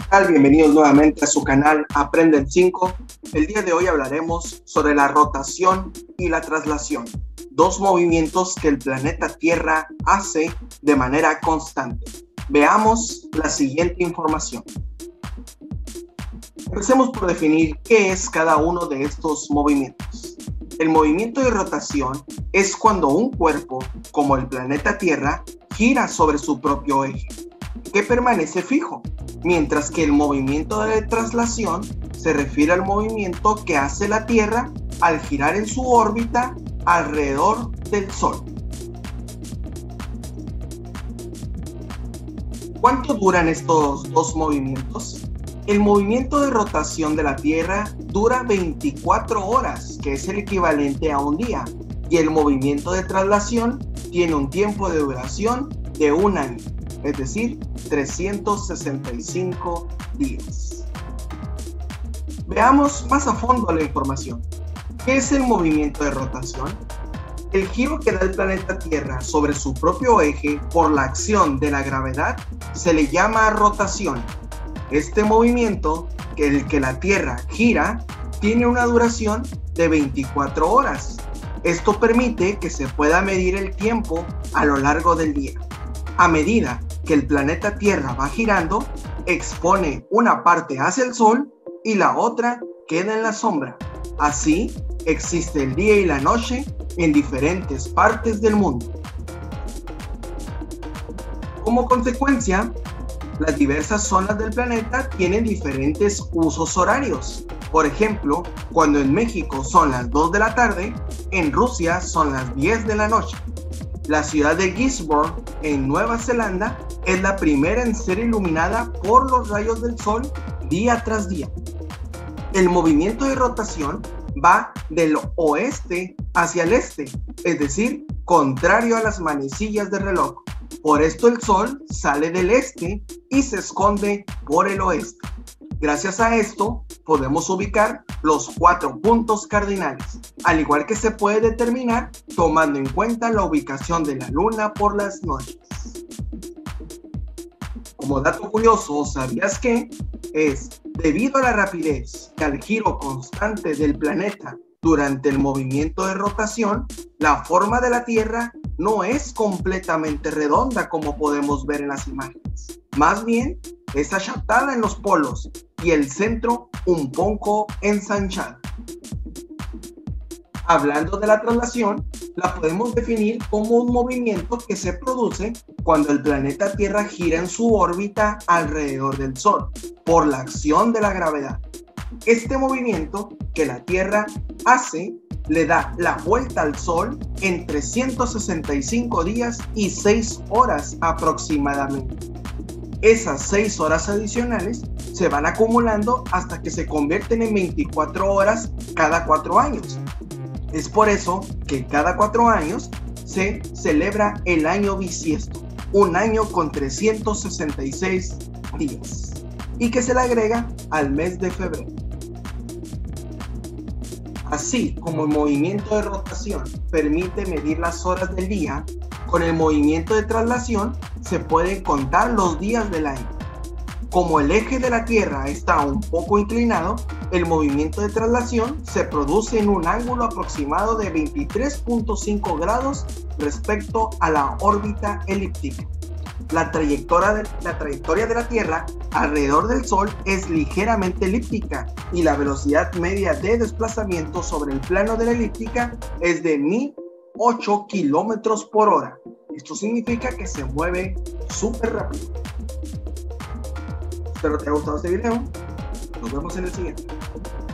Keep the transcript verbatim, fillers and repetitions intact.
tal? Bienvenidos nuevamente a su canal Aprende en cinco. El día de hoy hablaremos sobre la rotación y la traslación, dos movimientos que el planeta Tierra hace de manera constante. Veamos la siguiente información. Empecemos por definir qué es cada uno de estos movimientos. El movimiento de rotación es cuando un cuerpo, como el planeta Tierra, gira sobre su propio eje, que permanece fijo, mientras que el movimiento de traslación se refiere al movimiento que hace la Tierra al girar en su órbita alrededor del Sol. ¿Cuánto duran estos dos movimientos? El movimiento de rotación de la Tierra dura veinticuatro horas, que es el equivalente a un día, y el movimiento de traslación tiene un tiempo de duración de un año, es decir, trescientos sesenta y cinco días. Veamos más a fondo la información. ¿Qué es el movimiento de rotación? El giro que da el planeta Tierra sobre su propio eje por la acción de la gravedad se le llama rotación. Este movimiento, que el que la Tierra gira, tiene una duración de veinticuatro horas. Esto permite que se pueda medir el tiempo a lo largo del día. A medida que el planeta Tierra va girando, expone una parte hacia el Sol y la otra queda en la sombra. Así, existe el día y la noche en diferentes partes del mundo. Como consecuencia, las diversas zonas del planeta tienen diferentes usos horarios. Por ejemplo, cuando en México son las dos de la tarde, en Rusia son las diez de la noche. La ciudad de Gisborne, en Nueva Zelanda, es la primera en ser iluminada por los rayos del sol día tras día. El movimiento de rotación va del oeste hacia el este, es decir, contrario a las manecillas del reloj. Por esto el sol sale del este y se esconde por el oeste. Gracias a esto podemos ubicar los cuatro puntos cardinales, al igual que se puede determinar tomando en cuenta la ubicación de la luna por las noches. Como dato curioso, ¿sabías que? Es debido a la rapidez y al giro constante del planeta durante el movimiento de rotación, la forma de la Tierra no es completamente redonda como podemos ver en las imágenes. Más bien, es achatada en los polos y el centro un poco ensanchado. Hablando de la traslación, la podemos definir como un movimiento que se produce cuando el planeta Tierra gira en su órbita alrededor del Sol por la acción de la gravedad. Este movimiento que la Tierra hace le da la vuelta al Sol en trescientos sesenta y cinco días y seis horas aproximadamente. Esas seis horas adicionales se van acumulando hasta que se convierten en veinticuatro horas cada cuatro años. Es por eso que cada cuatro años se celebra el año bisiesto, un año con trescientos sesenta y seis días, y que se le agrega al mes de febrero. Así como el movimiento de rotación permite medir las horas del día, con el movimiento de traslación se pueden contar los días del año. Como el eje de la Tierra está un poco inclinado, el movimiento de traslación se produce en un ángulo aproximado de veintitrés punto cinco grados respecto a la órbita elíptica. La trayectoria, de, la trayectoria de la Tierra alrededor del Sol es ligeramente elíptica y la velocidad media de desplazamiento sobre el plano de la elíptica es de mil ocho kilómetros por hora. Esto significa que se mueve súper rápido. Espero te haya gustado este video. Nos vemos en el siguiente.